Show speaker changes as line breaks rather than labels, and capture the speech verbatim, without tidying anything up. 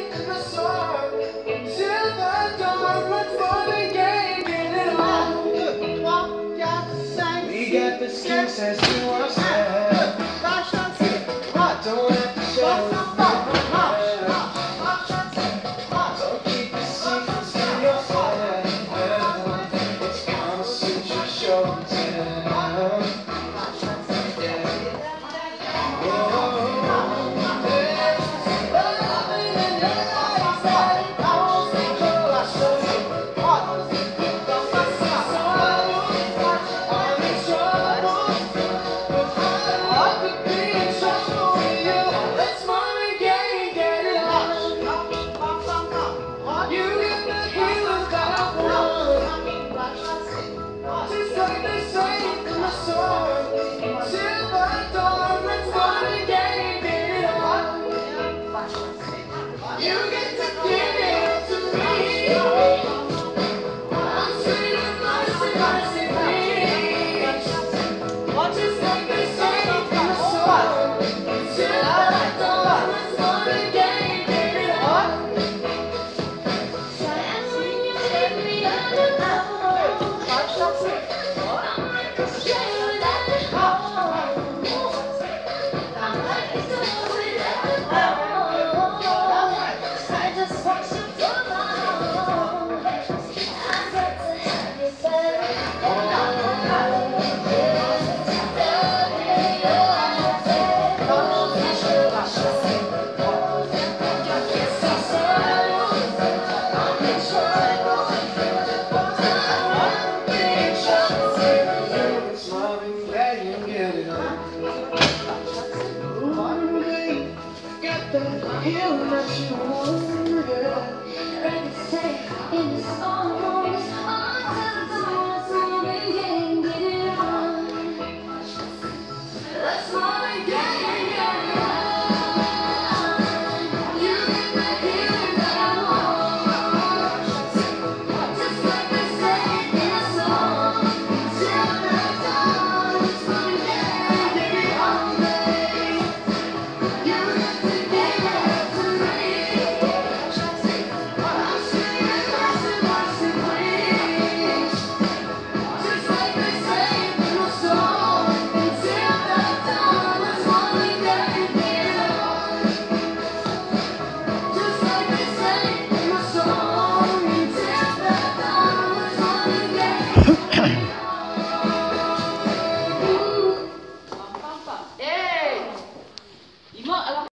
in the sun. Till the dawn, let's play the game, get it on. We got the skin says to ourselves. I don't have to show it. Don't keep the secrets to yourself. It's gonna suit your show and tell. Just like they say in the song, till the dawn, let's play the game, get it on. You get to give it to me. I'm sweet and mercy, mercy, please. Just like they say in the song, till the dawn, let's play the game, get it on.
And when you take me under the
Healing that you want, yeah.
Ready to say in the song.